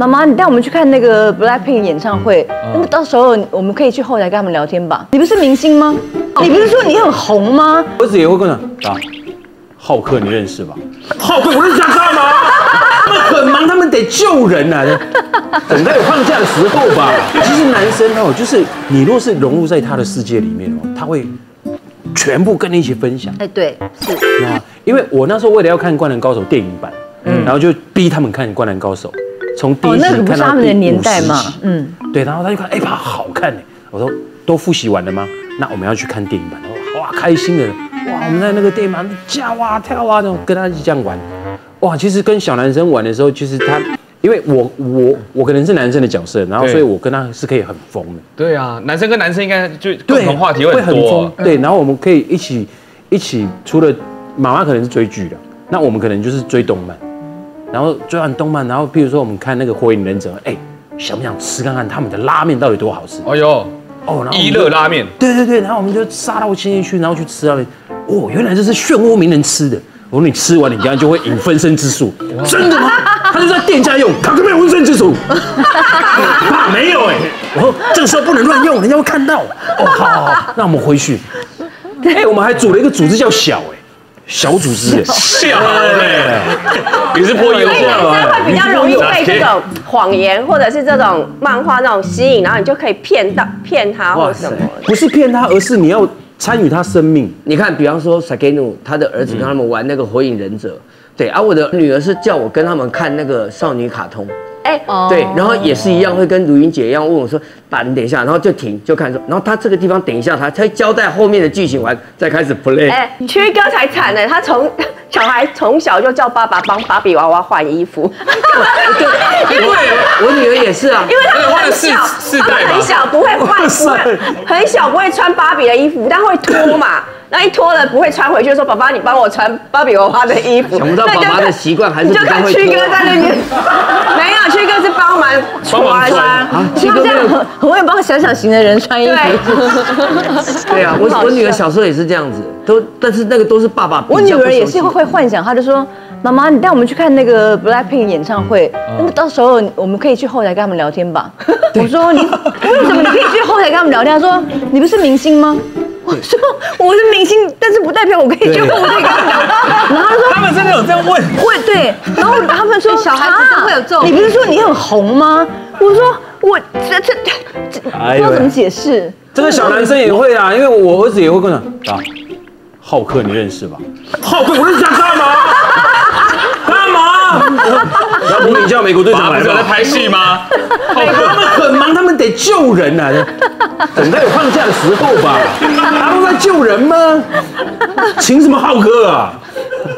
妈妈，你带我们去看那个 BLACKPINK 演唱会，那到时候我们可以去后台跟他们聊天吧？你不是明星吗？你不是说你很红吗？ 儿子也会跟我讲啊，浩克你认识吧？浩克我认识他干嘛？他们很忙，他们得救人啊，等他有放假的时候吧。其实男生哦，就是你若是融入在他的世界里面哦，他会全部跟你一起分享。 哎，对，是。 啊，因为我那时候为了要看《灌篮高手》电影版，然后就逼他们看《灌篮高手》。从第一集看到第50集，对，然后他就看，哎，爸，好看哎！我说都复习完了吗？那我们要去看电影版。哇，开心的，哇，我们在那个电影版叫啊跳啊，那种跟他一起这样玩。哇，其实跟小男生玩的时候，其实他，因为我可能是男生的角色，然后所以我跟他是可以很疯的。 对啊，男生跟男生应该就共同话题会很多。 对，然后我们可以一起，除了妈妈可能是追剧的，那我们可能就是追动漫。然后追完动漫，然后譬如说我们看那个《火影忍者》，哎，想不想吃看看他们的拉面到底多好吃？ 哎呦，然后一乐拉面，对， 然后我们就杀到新义区，然后去吃拉面。哦，原来这是漩涡鸣人吃的。我说你吃完，你等下就会引分身之术。真的吗？他就在店家用，他可没有分身之术。爸没有哎。我说这个时候不能乱用，人家会看到。哦，好，那我们回去。哎，我们还组了一个组织叫小哎。小组织， 小嘞，你是破音所以男生会比较容易被这种谎言或者是这种漫画那种吸引，然后你就可以骗他或什么。 不是骗他，而是你要参与他生命。 你看，比方说 Sakeno 他的儿子跟他们玩那个火影忍者，对，我的女儿是叫我跟他们看那个少女卡通。对，然后也是一样，会跟如云姐一样问我说：“爸，你等一下。”然后就停，就看说，然后他这个地方等一下，他才交代后面的剧情完，再开始 play。 曲哥才惨呢，小孩从小就叫爸爸帮芭比娃娃换衣服。 对，我女儿也是啊， 因为他很小，很小不会换，很小不会穿芭比的衣服，但会脱嘛。那一脱了不会穿回去，说爸爸你帮我穿芭比娃娃的衣服。 想不到爸爸的习惯还是你就看曲哥在那边，没有，曲哥是帮忙穿。 曲哥这样很会帮小小型的人穿衣服。 对啊，我女儿小时候也是这样子，但是那个都是爸爸。 我女儿也是会幻想，她就说：“妈妈，你带我们去看那个 BLACKPINK 演唱会，那到时候我们可以去后台跟他们聊天吧？”我说：“你为什么你可以去后台跟他们聊天？”她说：“你不是明星吗？”我说我是明星，但是不代表我可以去后台跟他们聊。然后他说他们真的有这样问， 会对。然后他们说小孩子都会有这种， 你不是说你很红吗？我说我这不知道怎么解释。 这个小男生也会啊，因为我儿子也会跟我讲啊，浩克你认识吧？浩克我认识他干嘛？干嘛？然后你叫美国队长来吧。 在拍戏吗？ 他们很忙，他们得救人啊，等他有放假的时候吧。他都在救人吗？请什么浩克啊？